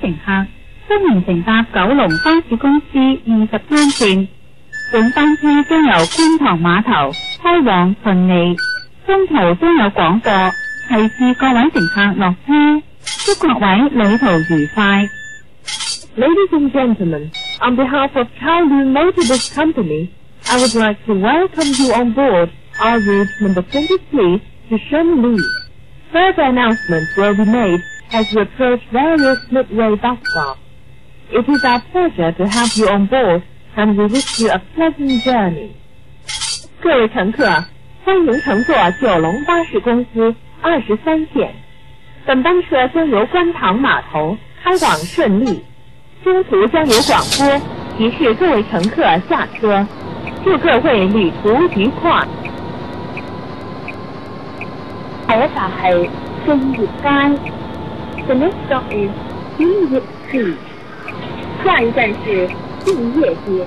乘客，歡迎乘搭九龍巴士公司20班線。本班車將由觀塘碼頭開往順利，中途將有廣播，提示各位乘客落車，祝各位旅途愉快。 Ladies and gentlemen, on behalf of Kowloon Motorbus Company, I would like to welcome you on board our route number 23 to Shenli. Further announcements will be made as we approach various midway bus stops. It is our pleasure to have you on board, and we wish you a pleasant journey. 各位乘客，欢迎乘坐九龙巴士公司23线。本班车将由观塘码头开往顺利，中途将有广播提示各位乘客下车。祝各位旅途愉快。 下一站係信業街。The next stop is 信業街。下一站是信業街。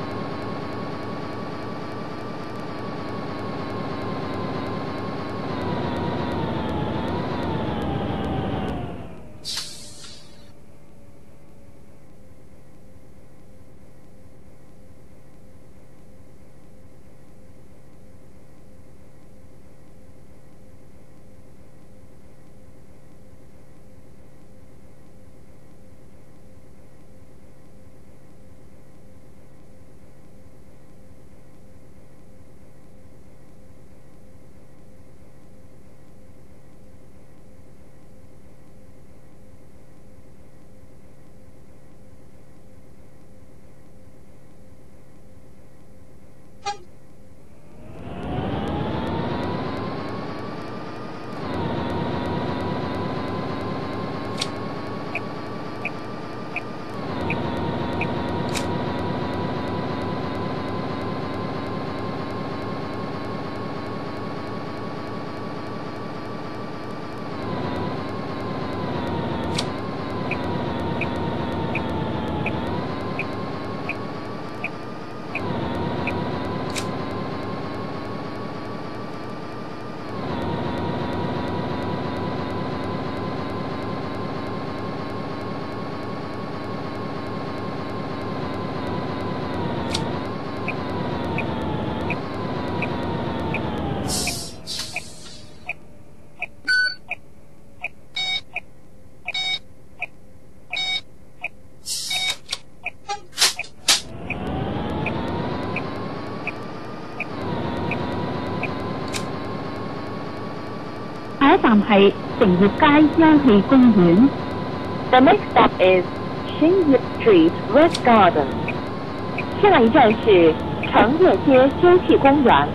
下一站係成業街休憩公園。 The next stop is 新業 Street Rest Garden。下一站是成業街休憩公園。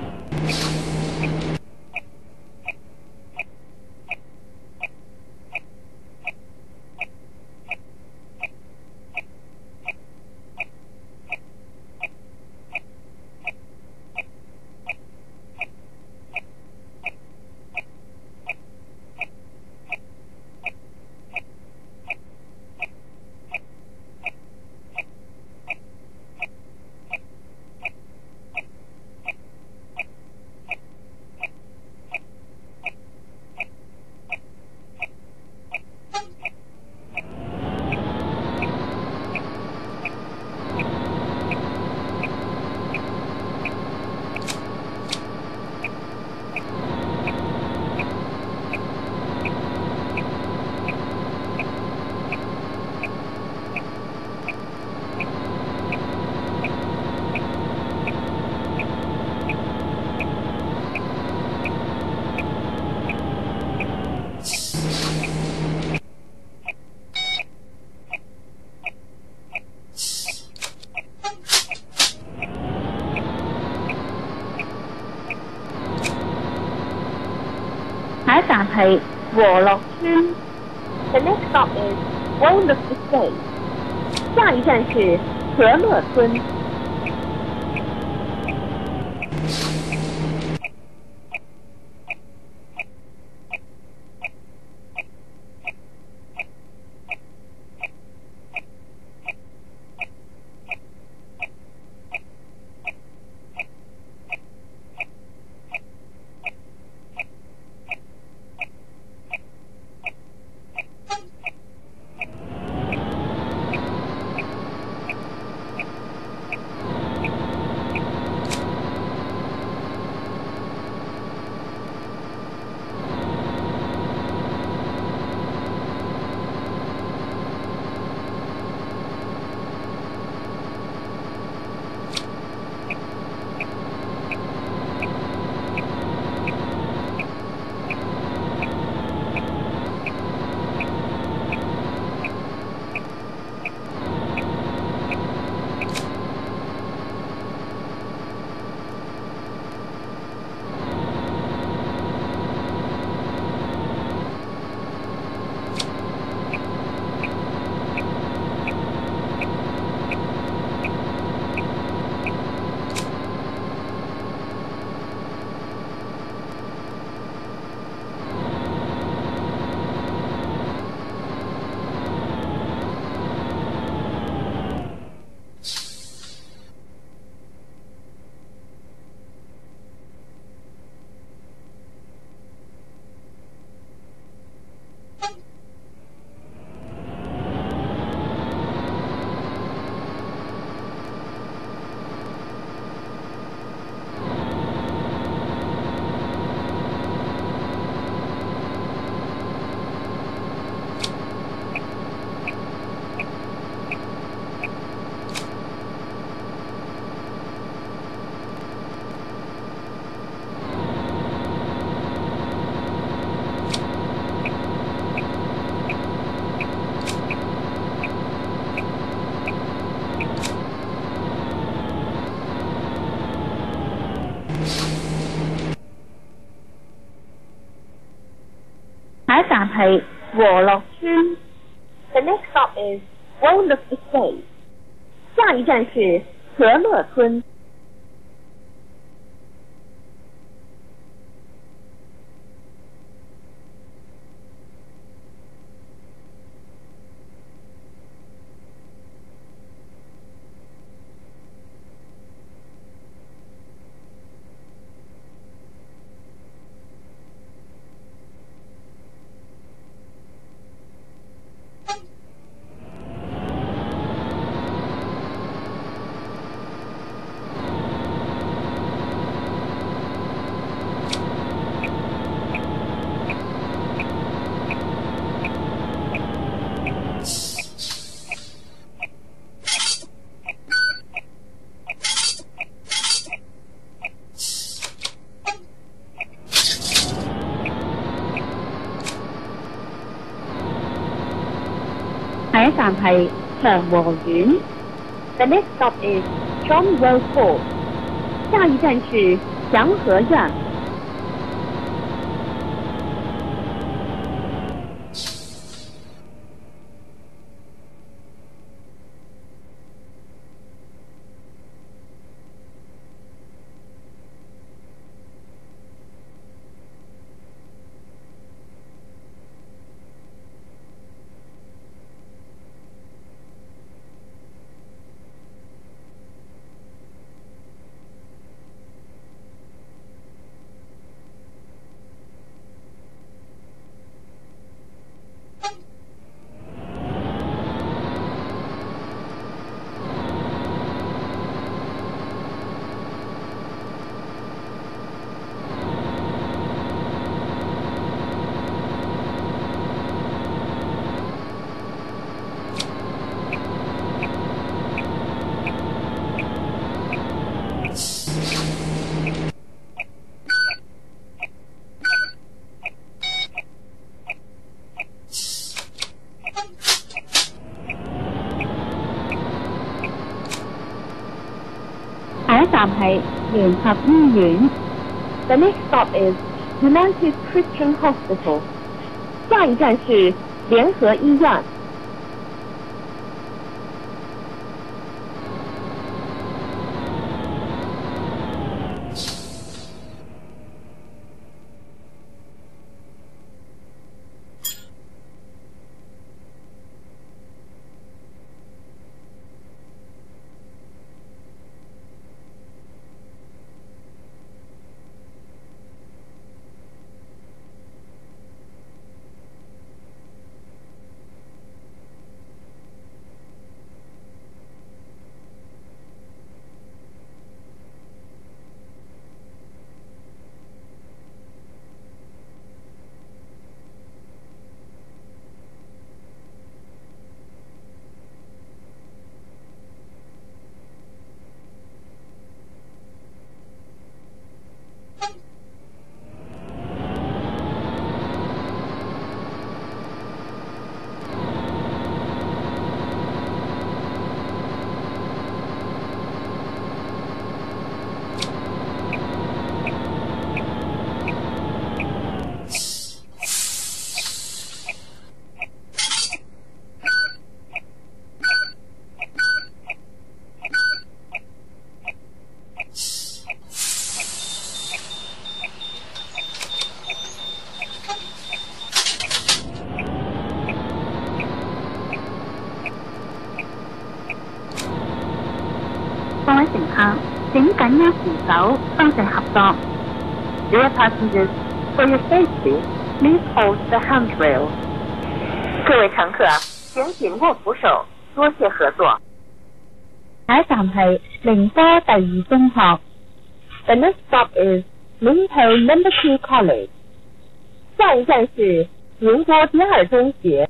下一站係和樂村。 The next stop is Wellness Estate。下一站是和樂村。 係和樂村。 The next stop is Wallach Estate. 下一站是和乐村。 下一站係長和苑。 The next stop is Charnwell Court. 下一站是祥和苑。 下一站係聯合醫院。 The next stop is United Christian Hospital. 下一站是联合医院。 各位乘客，請緊握扶手，多謝合作。 Dear passengers, for your safety, please hold the handrail. 各位乘客，请紧握扶手，多谢合作。 下一站係寧波第二中學。 The next stop is Ningbo Number 2 College. 下一站是宁波第二中学。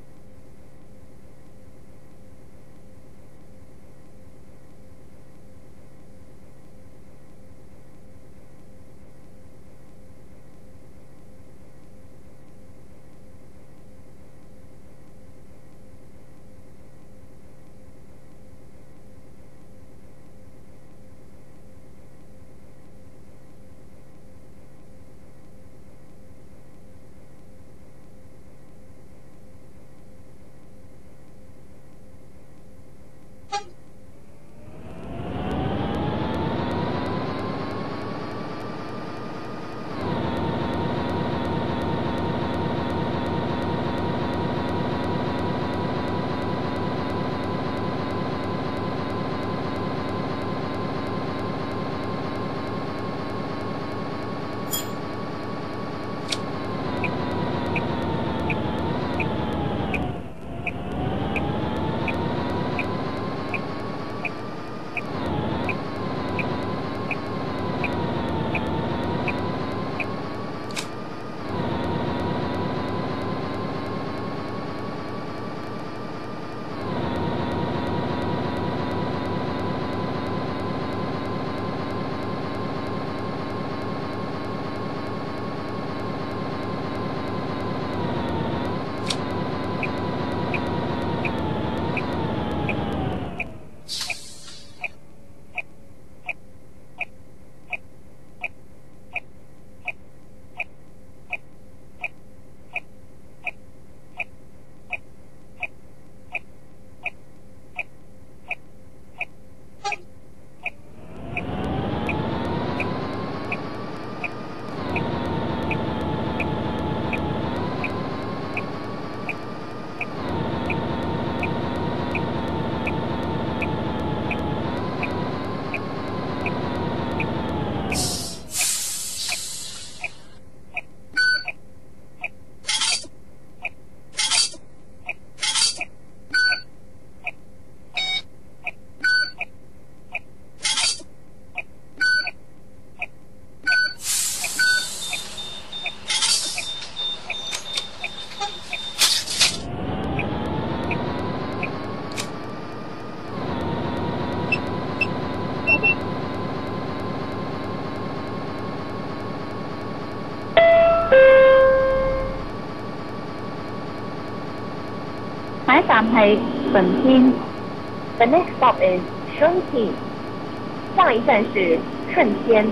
站係順天。 The next stop is Shunqi. 下一站是顺天。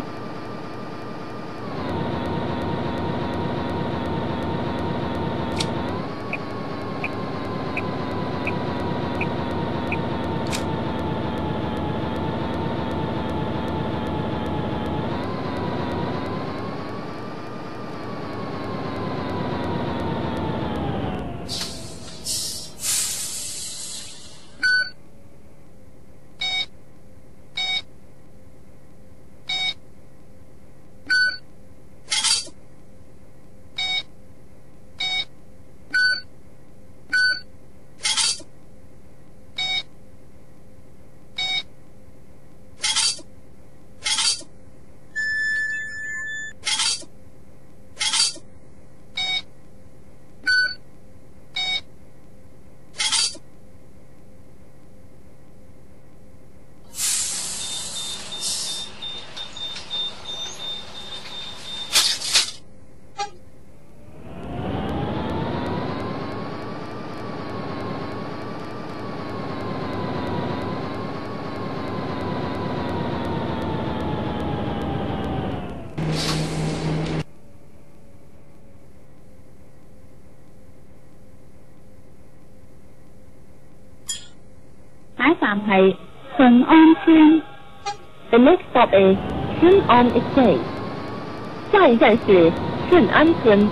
下一站係順安村。 The next stop is Shun'an Estate. 下一站是顺安村。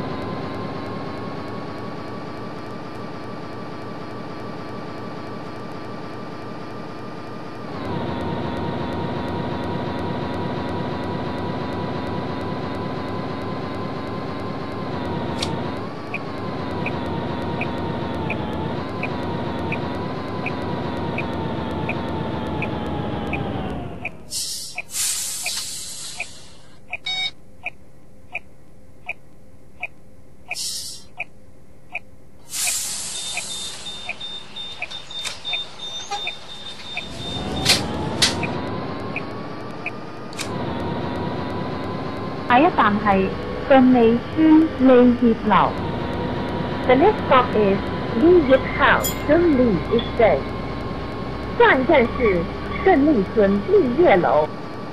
下一站係順利村利業樓。 The next stop is Li Yip House, Shunli Estate. 下一站是顺利村丽业楼。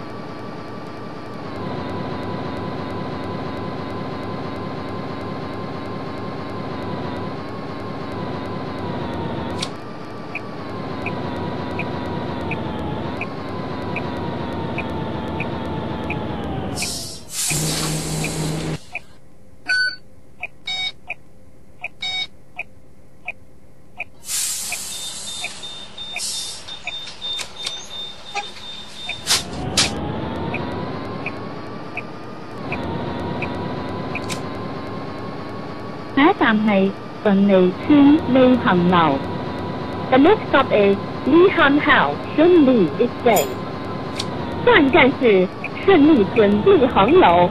下一站係順利村利行樓。 The next stop is Li Han House, Shunli Estate. 下一站是顺利村利恒楼。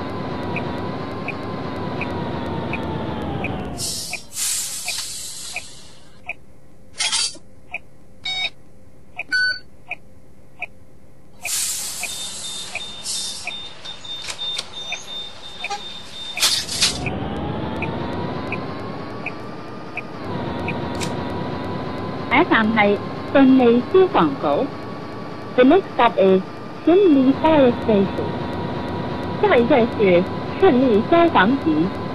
下一站係順利消防局。 The next stop is Shunli Fire Station. 下一站是顺利消防局。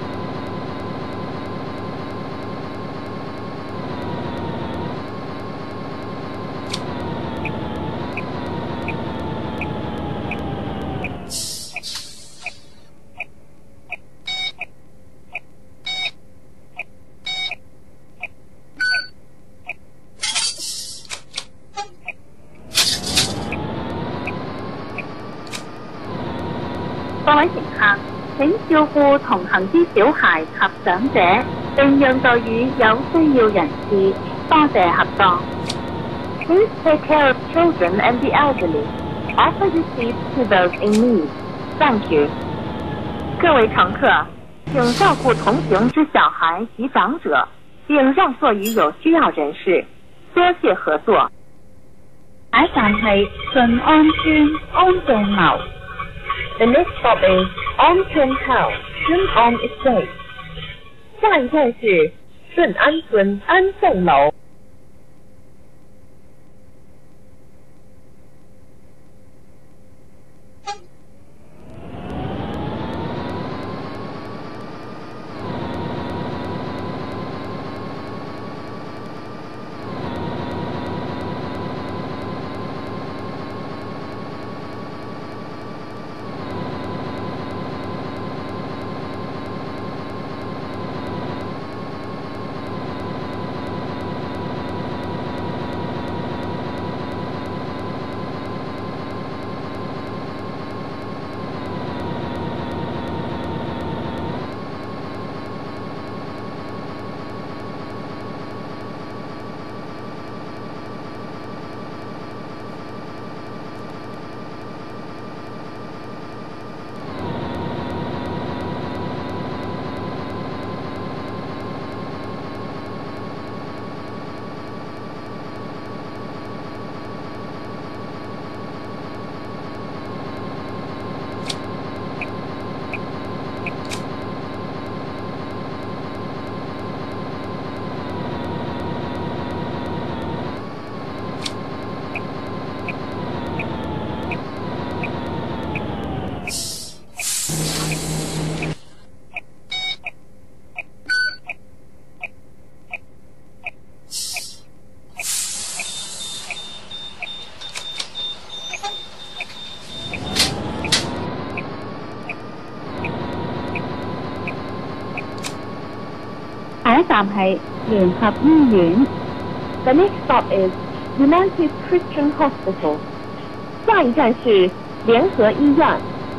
各位乘客，請照顧同行之小孩及長者，並讓座與有需要人士。多謝合作。 Please take care of children and the elderly. Offer your seats to those in need. Thank you. 各位乘客，请照顾同行之小孩及长者，并让座于有需要人士。多谢合作。 下一站係順安村安眾樓。 The next stop is Onchun House, Shun'an Estate. 下一站是顺安村安颂楼。 下一站係聯合醫院。 The next stop is United Christian Hospital. 下一站是联合医院。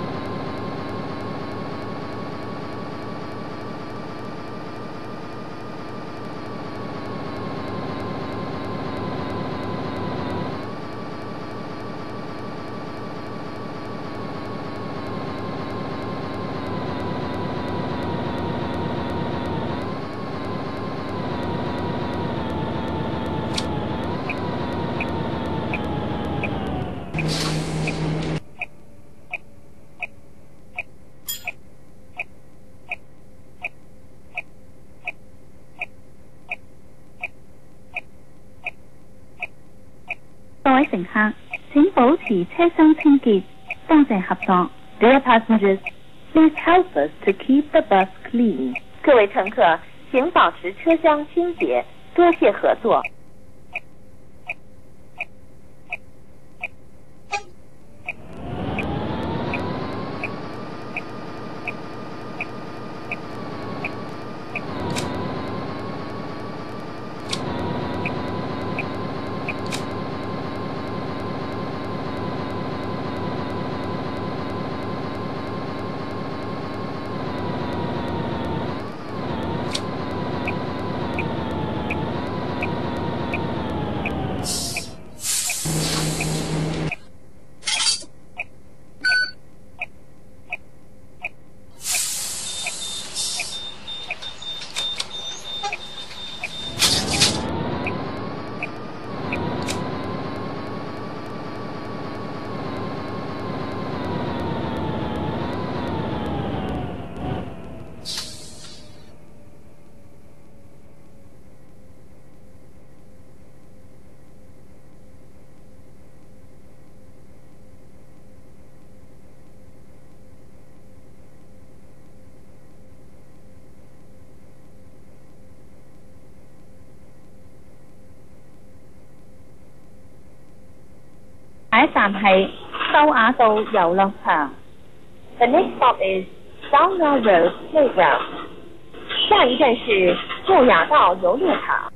各位乘客，請保持車廂清潔，多謝合作。 Dear passengers, please help us to keep the bus clean. 各位乘客，请保持车厢清洁，多谢合作。 下一站係秀雅道遊樂場。 The next stop is Downer Road Playground. 下一站是秀雅道游乐场。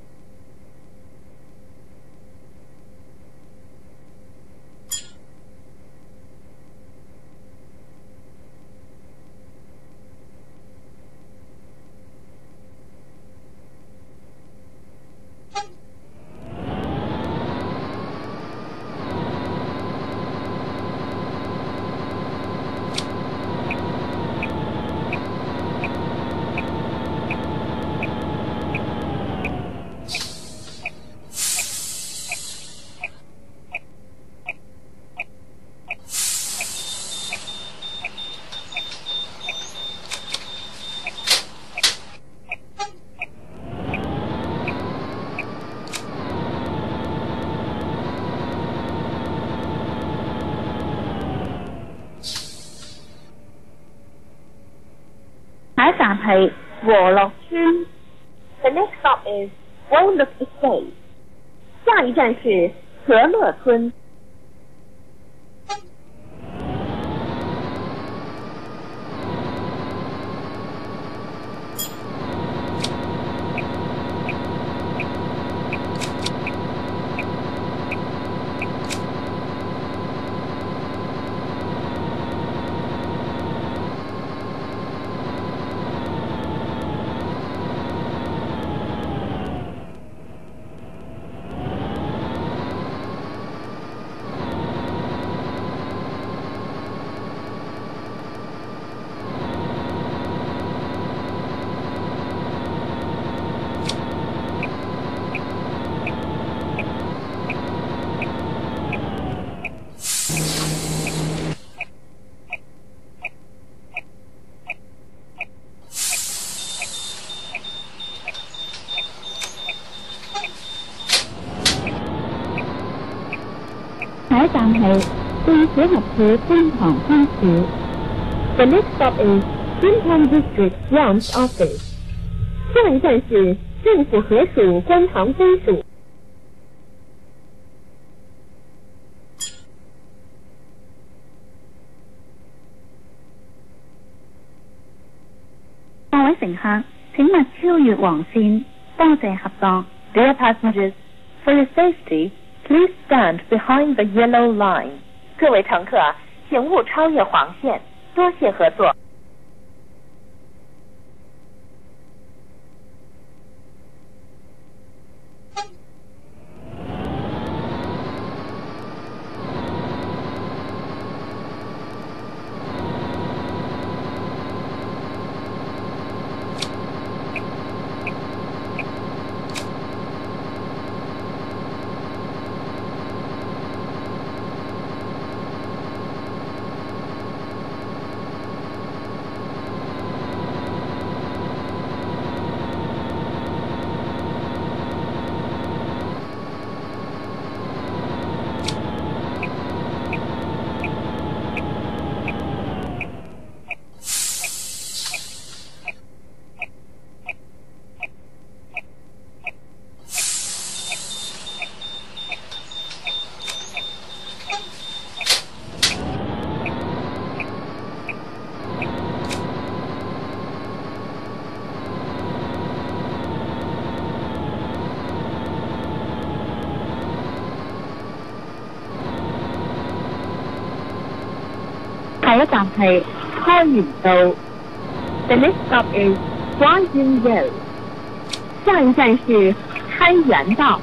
下一站係和樂村。 The next stop is Walnut Estate. 下一站是和樂村。 下一站係政府合署觀塘分署。 The next stop is Queenstown District Branch Office. 下一站是政府合署观塘分署。 各位乘客， 請勿超越黃線，多謝合作。 Dear passengers, for your safety, please stand behind the yellow line. 各位乘客，请勿超越黄线，多谢合作。 下一站係開元道。 The next stop is Huayan Road. 下一站是开元道。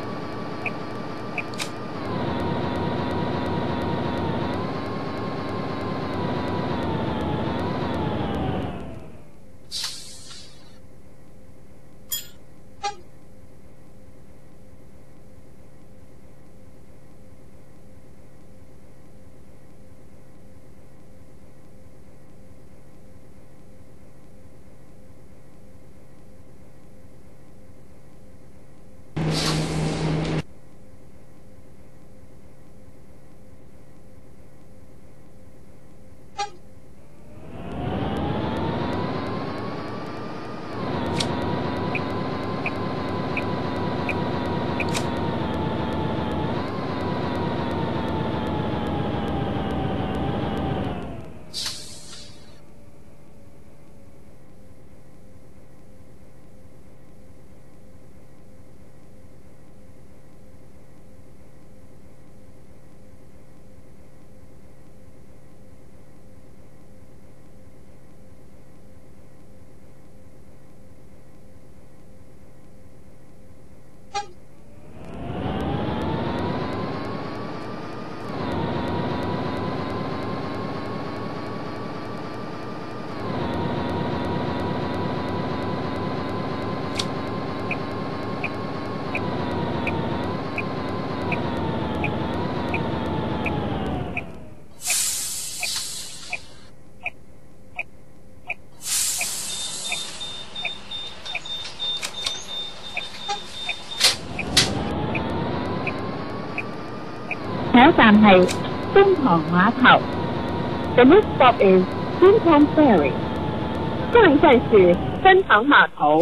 下一站係觀塘碼頭。 The next stop is Kuntong Ferry. 下一站是观塘码头。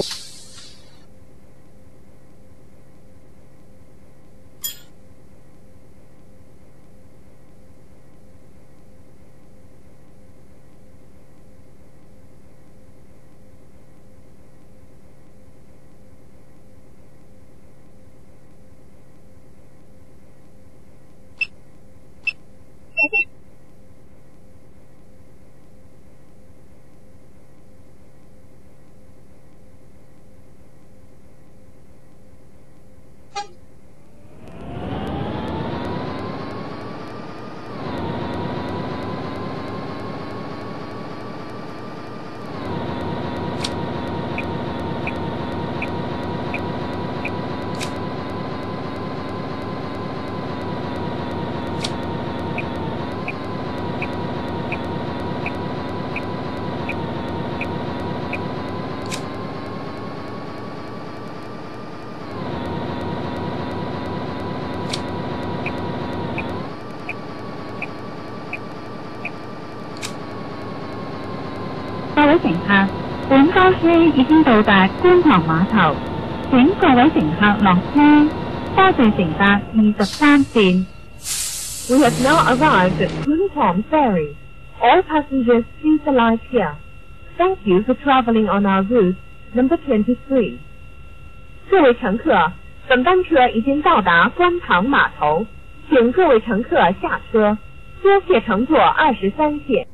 各位乘客，本班車已經到達觀塘碼頭，請各位乘客落車，多謝乘搭23線。 We have now arrived at Kuntong Ferry. All passengers please alight here. Thank you for traveling on our route number 23. 各位乘客，本班车已经到达观塘码头，请各位乘客下车，多谢乘坐23线。